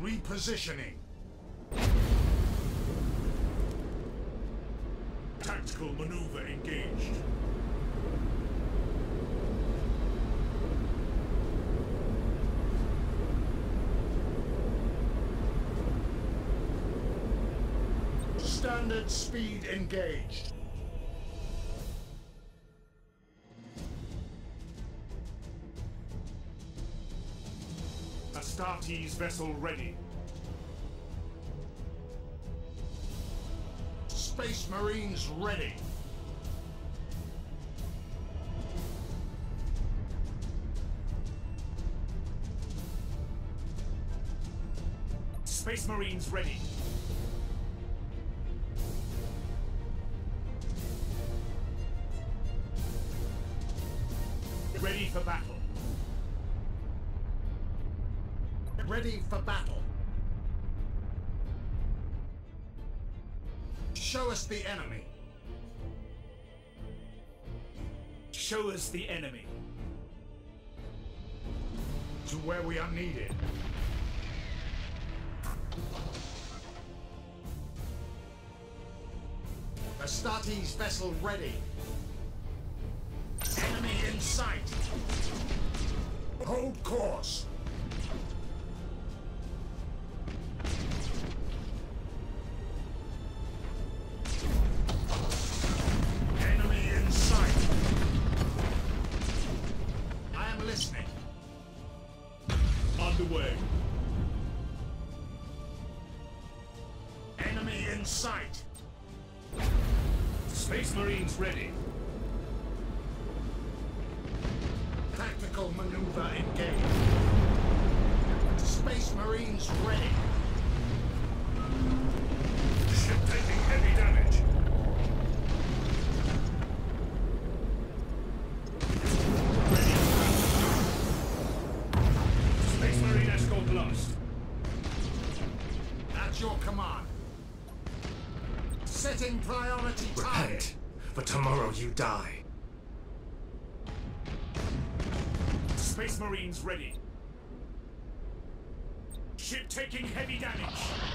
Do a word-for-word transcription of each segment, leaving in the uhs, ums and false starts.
Repositioning. Tactical maneuver engaged. Standard speed engaged. Astartes vessel ready. Space Marines ready. Space Marines ready. Ready for battle. Ready for battle. Show us the enemy. Show us the enemy. To where we are needed. Astartes vessel ready. Enemy in sight. Hold course. Enemy in sight. I am listening. Underway. Enemy in sight. Space Marines ready. Tactical maneuver engaged. Space Marines ready. Ship taking heavy damage. Ready. Space Marine escort lost. At your command. Setting priority target. Repent, for tomorrow you die. Space Marines ready. Ship taking heavy damage.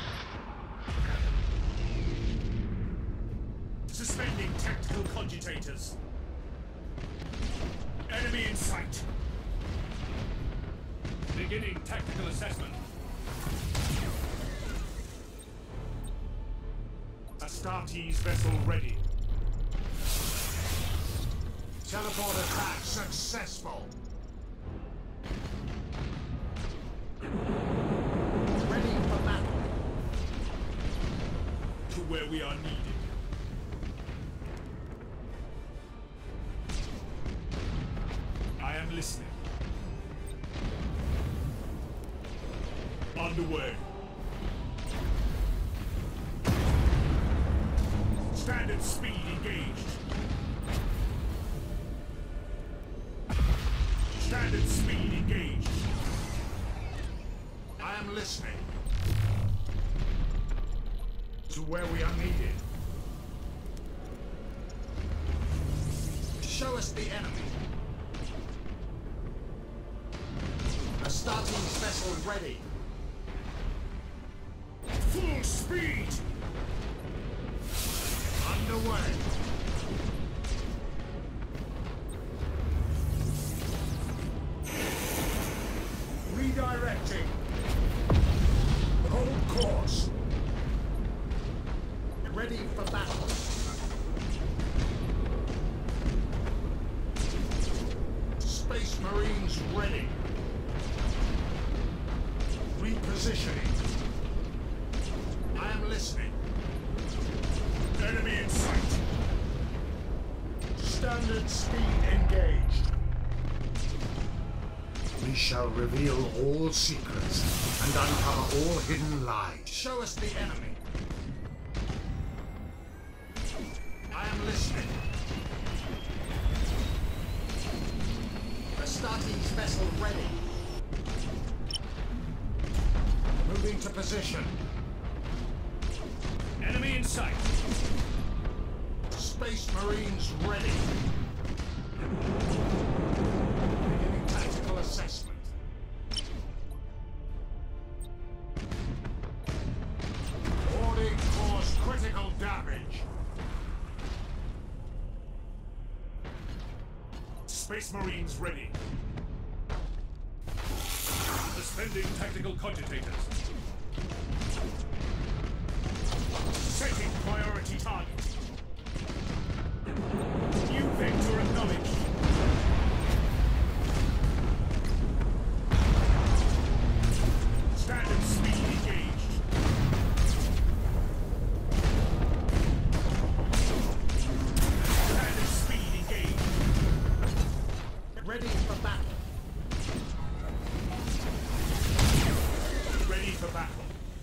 Suspending tactical cogitators. Enemy in sight. Beginning tactical assessment. Astartes vessel ready. Teleport attack successful. Ready for battle. To where we are needed. I am listening. Underway. Standard speed engaged. Standard speed engaged. I am listening. To where we are needed. Show us the enemy. Astartes vessel ready. Full speed! Underway. Redirecting. Hold course. Ready for battle. Space Marines ready. Repositioning. I am listening. Enemy in sight. Standard speed engaged. We shall reveal all secrets and uncover all hidden lies. Show us the enemy. I am listening. Astartes vessel ready. Moving to position. Enemy in sight. Space Marines ready. Beginning tactical assessment. Space Marines ready. Suspending tactical cogitators. Setting priority target. New vector acknowledged. Standard speed engaged. Standard speed engaged. Ready for battle. Ready for battle.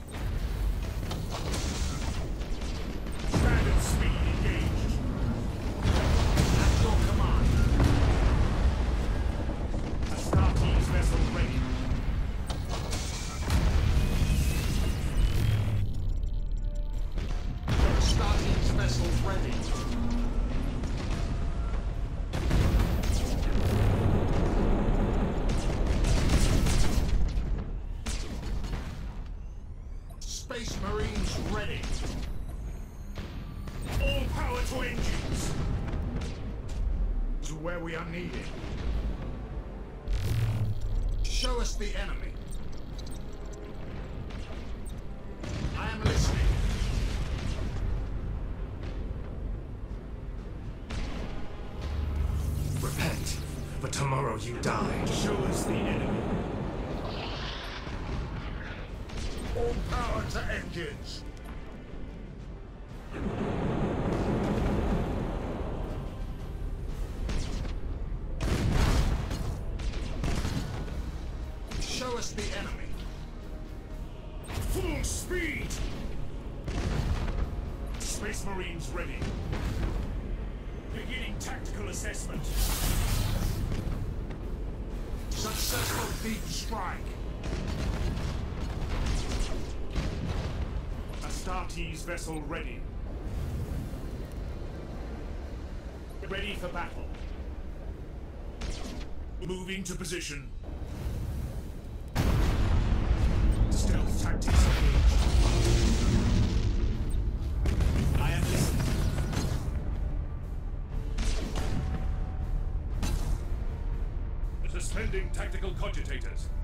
Standard speed engaged. At your command. Astartes vessel ready. Astartes vessel ready. Space Marines ready. All power to engines. To where we are needed. Show us the enemy. I am listening. Repent, but tomorrow you die. Show us the enemy. All power to engines. Show us the enemy. Full speed! Space Marines ready. Beginning tactical assessment. Successful deep strike. Astartes vessel ready. Ready for battle. Moving to position. Stealth tactics engaged. I am listening. Suspending tactical cogitators.